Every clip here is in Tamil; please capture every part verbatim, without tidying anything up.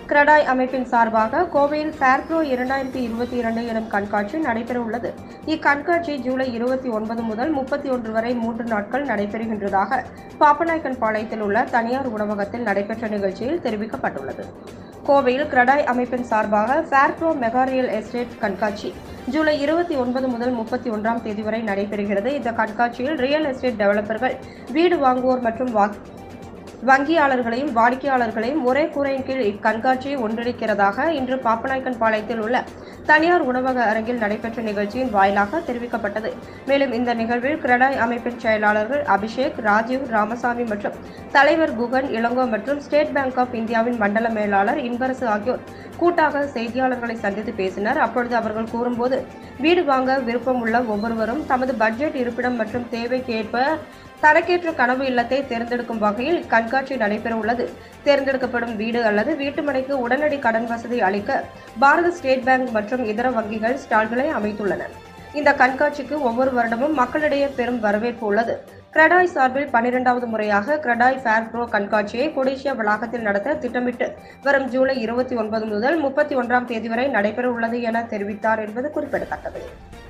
கிரடாய் அமைப்பின் சார்பாக கோவையில் ஃபேர்ப்ரோ இரண்டாயிரத்தி இருபத்தி இரண்டு எனும் கண்காட்சி நடைபெறவுள்ளது. இக்கண்காட்சி ஜூலை இருபத்தி ஒன்பது முதல் முப்பத்தி ஒன்று வரை மூன்று நாட்கள் நடைபெறுகின்றதாக பாப்பநாயக்கன்பாளையத்தில் உள்ள தனியார் உணவகத்தில் நடைபெற்ற நிகழ்ச்சியில் தெரிவிக்கப்பட்டுள்ளது. கோவையில் கிரடாய் அமைப்பின் சார்பாக ஃபேர்ப்ரோ மெகா ரியல் எஸ்டேட் கண்காட்சி ஜூலை இருபத்தி ஒன்பது முதல் முப்பத்தி ஒன்றாம் தேதி வரை நடைபெறுகிறது. இந்த கண்காட்சியில் ரியல் எஸ்டேட் டெவலப்பர்கள், வீடு வாங்குவோர் மற்றும் வங்கியாளர்களையும் வாடிக்கையாளர்களையும் ஒரே கூரையின் கீழ் இக்கண்காட்சியை ஒன்றிணைக்கிறதாக இன்று பாப்பநாயக்கன்பாளையத்தில் உள்ள தனியார் உணவக அரங்கில் நடைபெற்ற நிகழ்ச்சியின் வாயிலாக தெரிவிக்கப்பட்டது. மேலும் இந்த நிகழ்வில் கிரடாய் அமைப்பின் செயலாளர்கள் அபிஷேக், ராஜீவ், ராமசாமி மற்றும் தலைவர் குகன் இளங்கோ மற்றும் ஸ்டேட் பேங்க் ஆப் இந்தியாவின் மண்டல மேலாளர் இன்பரசு ஆகியோர் கூட்டாக செய்தியாளர்களை சந்தித்து பேசினர். அப்பொழுது அவர்கள் கூறும்போது, வீடு வாங்க விருப்பம் உள்ள ஒவ்வொருவரும் தமது பட்ஜெட், இருப்பிடம் மற்றும் தேவைக்கு ஏற்ப தனக்கேற்ற கனவு இல்லத்தை தேர்ந்தெடுக்கும் வகையில் கண்காட்சி நடைபெற உள்ளது. தேர்ந்தெடுக்கப்படும் வீடு அல்லது வீட்டுமனைக்கு உடனடி கடன் வசதி அளிக்க பாரத ஸ்டேட் பேங்க் மற்றும் இதர வங்கிகள் ஸ்டால்களை அமைத்துள்ளன. இந்த கண்காட்சிக்கு ஒவ்வொரு வருடமும் மக்களிடையே பெரும் வரவேற்பு உள்ளது. கிரடாய் சார்பில் பன்னிரண்டாவது முறையாக கிரடாய் ஃபேர்ப்ரோ கண்காட்சியை கொடிஷியா வளாகத்தில் நடத்த திட்டமிட்டு வரும் ஜூலை இருபத்தி ஒன்பது முதல் முப்பத்தி ஒன்றாம் தேதி வரை நடைபெற உள்ளது என தெரிவித்தார் என்பது குறிப்பிடத்தக்கது.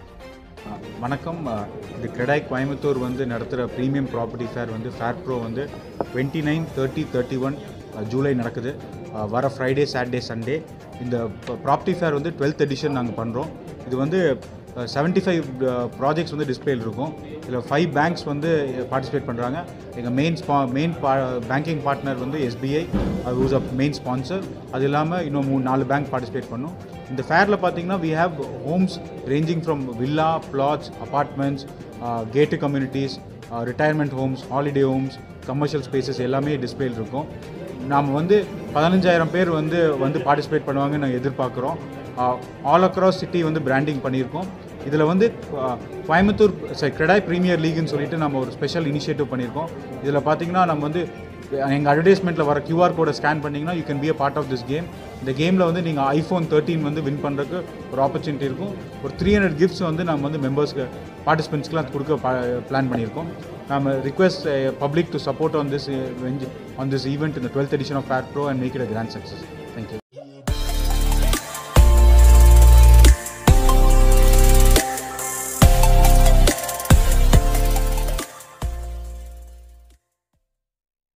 வணக்கம். இந்த கிரடாய் கோயம்புத்தூர் வந்து நடத்துகிற ப்ரீமியம் ப்ராப்பர்ட்டி ஃபேர் வந்து ஃபேர்ப்ரோ வந்து twenty nine thirty thirty one July நடக்குது. வர ஃப்ரைடே, சாட்டர்டே, சண்டே. இந்த ப்ராப்பர்ட்டி ஃபேர் வந்து டுவெல்த் எடிஷன் நாங்கள் பண்ணுறோம். இது வந்து செவன்ட்டி ஃபைவ் ப்ராஜெக்ட்ஸ் வந்து டிஸ்பிளேயில் இருக்கும். இதில் ஃபைவ் பேங்க்ஸ் வந்து பார்ட்டிசிபேட் பண்ணுறாங்க. எங்கள் மெயின் ஸ்பா மெயின் பா பேங்கிங் பார்ட்னர் வந்து SBI, who's a main sponsor. அது இல்லாமல் இன்னும் மூணு நாலு பேங்க் பார்ட்டிசிபேட் பண்ணும். இந்த ஃபேரில் பார்த்தீங்கன்னா we have homes ranging from villa, flats, apartments, gated communities, retirement homes, holiday homes, commercial spaces எல்லாமே டிஸ்பிளேயில் இருக்கும். நாம் வந்து பதினஞ்சாயிரம் பேர் வந்து வந்து பார்ட்டிசிபேட் பண்ணுவாங்கன்னு நாங்கள் எதிர்பார்க்குறோம். ஆல் அக்ராஸ் சிட்டி வந்து பிராண்டிங் பண்ணியிருக்கோம். இதில் வந்து கோயம்புத்தூர் கிரடாய் ப்ரீமியர் லீக்னு சொல்லிட்டு நம்ம ஒரு ஸ்பெஷல் இனிஷியேட்டிவ் பண்ணியிருக்கோம். இதில் பார்த்தீங்கன்னா நம்ம வந்து எங்கள் அட்வர்டைஸ்மெண்ட்டில் வர கியூஆர் கோடை ஸ்கேன் பண்ணிங்கன்னா you can be a part of this game. இந்த கேமில் வந்து நீங்கள் ஐஃபோன் தேர்ட்டீன் வந்து வின் பண்ணுறதுக்கு ஒரு ஆப்பர்ச்சுனிட்டி இருக்கும். ஒரு த்ரீ ஹண்ட்ரட் கிஃப்ட்ஸ் வந்து நம்ம வந்து மெம்பர்ஸ்க்கு, பார்ட்டிசிபென்ட்ஸ்க்குலாம் கொடுக்க பிளான் பண்ணியிருக்கோம். நம்ம request public to support on this on this event in the twelfth edition of FairPro and make it a grand success. Thank you.